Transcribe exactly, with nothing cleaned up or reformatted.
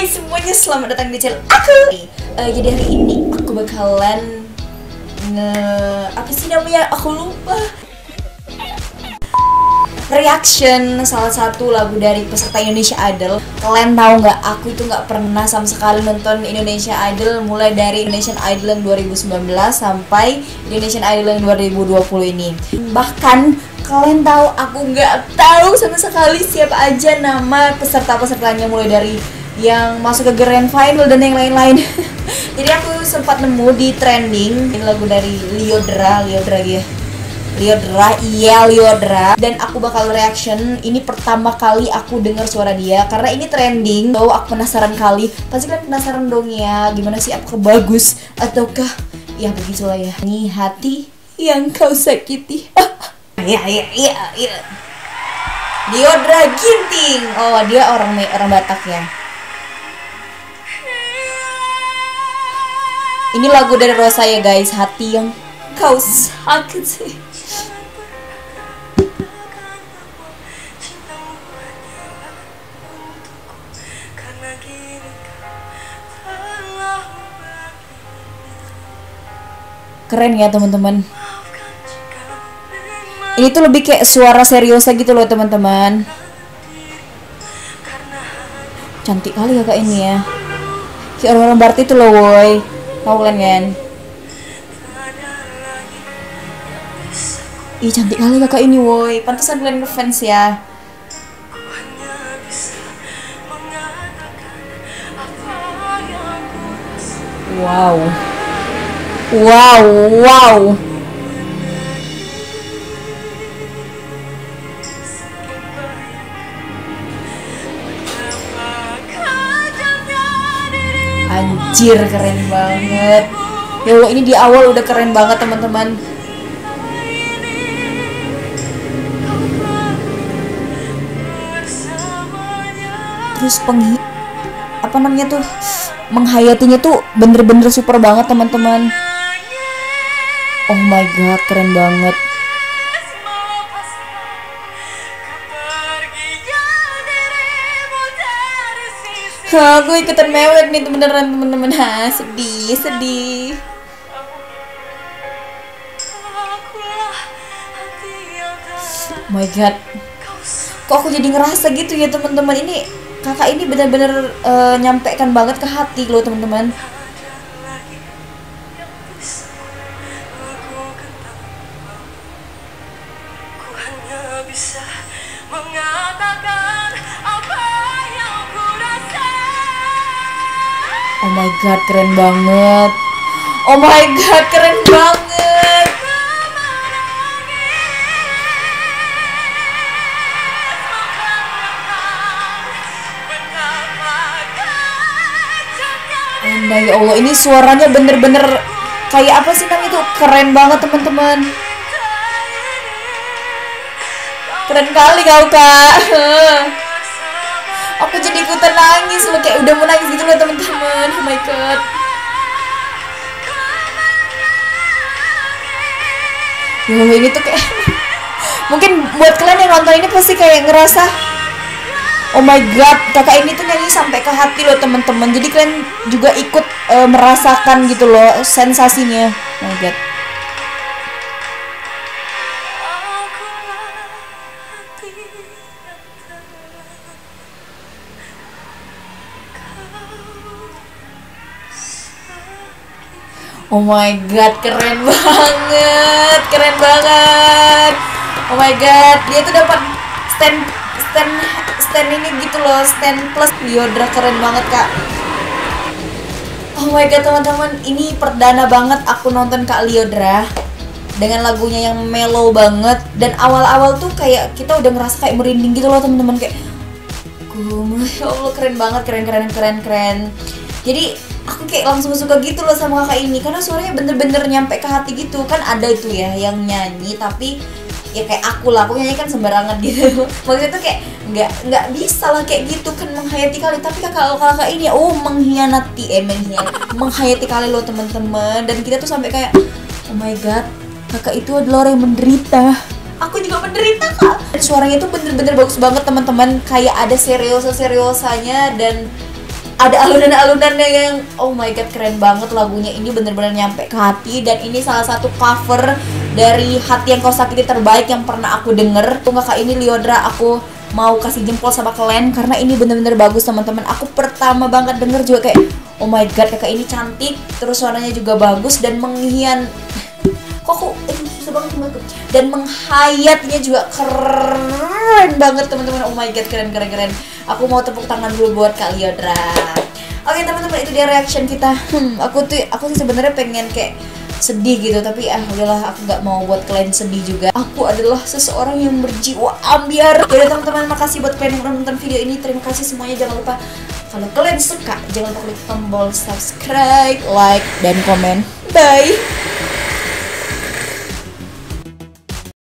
Hai semuanya, selamat datang di channel aku. uh, Jadi hari ini aku bakalan nge... apa sih namanya? Aku lupa. Reaction salah satu lagu dari peserta Indonesia Idol. Kalian tahu nggak? Aku itu nggak pernah sama sekali nonton Indonesia Idol, mulai dari Indonesian Idol yang dua ribu sembilan belas sampai Indonesian Idol yang dua ribu dua puluh ini. Bahkan kalian tahu aku nggak tahu sama sekali siapa aja nama peserta-pesertanya, mulai dari yang masuk ke grand final dan yang lain-lain. Jadi aku sempat nemu di trending ini lagu dari Lyodra, Lyodra ya. Lyodra, iya Lyodra. Dan aku bakal reaction. Ini pertama kali aku dengar suara dia karena ini trending. So aku penasaran kali. Pasti kalian penasaran dong ya, gimana sih, apakah bagus ataukah ya begitulah ya. Ini hati yang kau sakiti. Iya iya iya iya. Lyodra Ginting. Oh, dia orang orang Batak ya. Ini lagu dari Rosa ya guys, hati yang kau sakiti. Keren ya teman-teman. Ini tuh lebih kayak suara seriosa gitu loh teman-teman. Cantik kali kakak ini ya. Kayak orang-orang Barat itu loh woy. Tahu kalian kan? Ih cantik kali kakak ini woy. Pantesan kalian ngefans ya. Wow. Wow, wow. Anjir keren banget. Ya Allah, ini di awal udah keren banget teman-teman. Terus penghi apa namanya tuh, menghayatinya tuh bener-bener super banget teman-teman. Oh my god, keren banget. Ha, gue ikutan mewek nih beneran temen-temen. Ha, sedih, sedih. Oh my god. Kok aku jadi ngerasa gitu ya teman-teman. Ini kakak ini bener-bener uh, nyampekan banget ke hati loh teman-teman. Oh my god, keren banget. Oh my god, keren banget. Anda ya Allah, ini suaranya bener-bener kayak apa sih namanya itu, keren banget teman-teman. Keren kali kau kak. Aku jadi ikutan nangis loh, kayak udah mau nangis gitu loh teman-teman. Oh my god. Ya ini tuh kayak mungkin buat kalian yang nonton ini pasti kayak ngerasa oh my god, kakak ini tuh nyanyi sampai ke hati loh teman-teman. Jadi kalian juga ikut uh, merasakan gitu loh sensasinya. Oh my god. Oh my god, keren banget, keren banget. Oh my god, dia tuh dapat stand stand stand ini gitu loh, stand plus. Lyodra keren banget kak. Oh my god teman-teman, ini perdana banget aku nonton Kak Lyodra dengan lagunya yang mellow banget. Dan awal-awal tuh kayak kita udah ngerasa kayak merinding gitu loh teman-teman, kayak ya Allah keren banget, keren keren keren keren. Jadi aku kayak langsung suka gitu loh sama kakak ini karena suaranya bener-bener nyampe ke hati gitu. Kan ada itu ya yang nyanyi tapi ya kayak aku lah, aku nyanyi kan sembarangan gitu. Maksudnya tuh kayak nggak nggak bisa lah kayak gitu kan, menghayati kali. Tapi kakak kakak ini oh mengkhianati eh mengkhianati menghayati kali loh teman-teman. Dan kita tuh sampai kayak oh my god, kakak itu adalah orang yang menderita. Aku juga menderita kak. Dan suaranya tuh bener-bener bagus banget teman-teman, kayak ada seriosa seriosanya dan ada alunan-alunannya yang oh my god keren banget lagunya ini, bener-bener nyampe ke hati. Dan ini salah satu cover dari Hati Yang Kau Sakiti terbaik yang pernah aku denger. Tuh kakak ini Lyodra, aku mau kasih jempol sama kalian karena ini bener-bener bagus teman-teman. Aku pertama banget denger juga kayak oh my god kakak ini cantik, terus suaranya juga bagus dan menghian kok aku eh, susah banget teman-teman. Dan menghayatnya juga keren banget teman-teman. Oh my god keren keren keren. Aku mau tepuk tangan dulu buat Kak Lyodra. Oke teman-teman, itu dia reaction kita. Hmm, aku tuh aku sih sebenarnya pengen kayak sedih gitu, tapi ah udahlah, aku nggak mau buat kalian sedih juga. Aku adalah seseorang yang berjiwa ambiar. Jadi teman-teman, makasih buat kalian yang udah nonton video ini. Terima kasih semuanya. Jangan lupa kalau kalian suka jangan lupa klik tombol subscribe, like, dan komen. Bye.